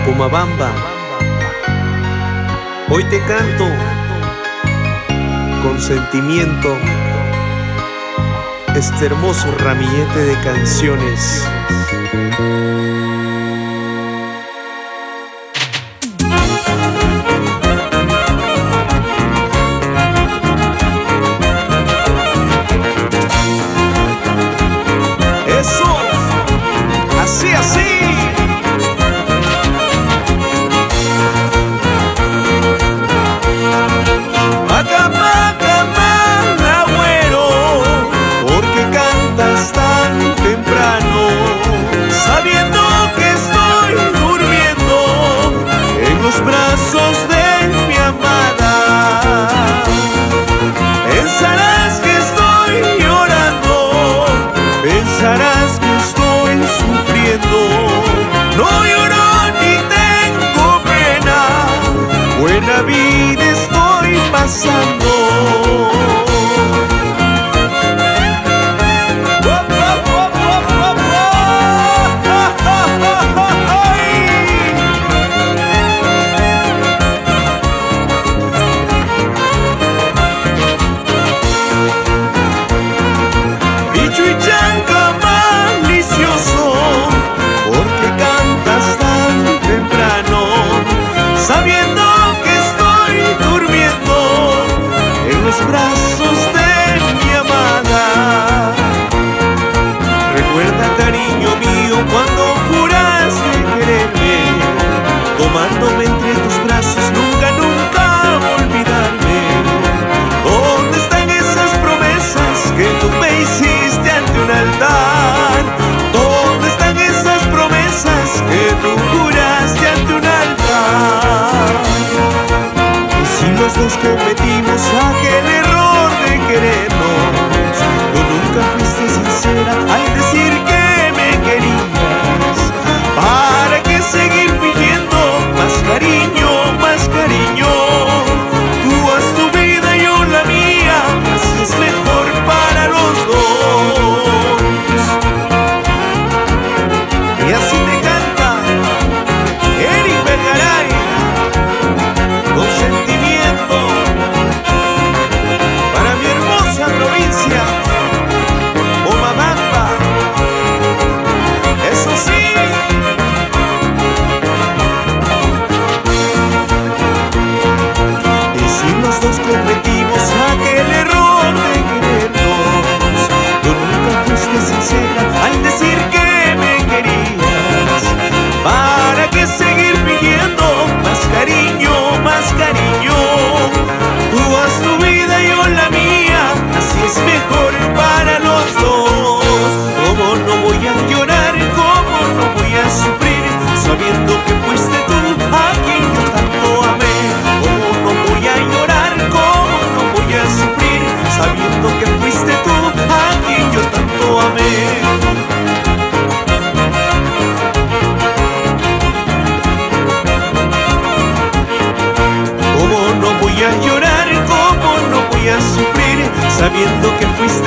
Pomabamba, hoy te canto con sentimiento este hermoso ramillete de canciones. Eso, así, así. Sabiendo que estoy durmiendo en los brazos de mi amada. Pensarás que estoy llorando, pensarás que estoy sufriendo. No lloro ni tengo pena, buena vida estoy pasando. Sabiendo que estoy durmiendo en los brazos de mi amada. Recuerda, cariño mío, cuando juraste quererme, tomándome entre tus brazos, nunca, nunca olvidarme. ¿Dónde están esas promesas que tú me hiciste ante un altar? ¿Dónde están esas promesas que tú juraste ante un altar? Y si los dos cometimos aquel error de querernos, tú nunca fuiste sincera al decir que me querías. ¿Para qué seguir pidiendo más cariño, más cariño? Tú haz tu vida y yo la mía, así es mejor para los dos. Y así te canta Eric Vergaray, con sentimiento para mi hermosa provincia, Pomabamba. Eso sí. Y si los dos cometimos aquel error de querernos, tú nunca fuiste sincera al decir que me querías. ¿Para qué seguir pidiendo más cariño, más cariño? Tú haz tu vida y yo la mía, así es mejor para los dos. ¿Cómo no voy a llorar? ¿Cómo no voy a sufrir? Sabiendo que fuiste tú a quien yo tanto amé. ¿Cómo no voy a llorar? ¿Cómo no voy a sufrir? Sabiendo que fuiste tú a quien yo tanto amé. ¿Cómo no voy a llorar? ¿Cómo no voy a sufrir? Sabiendo que fuiste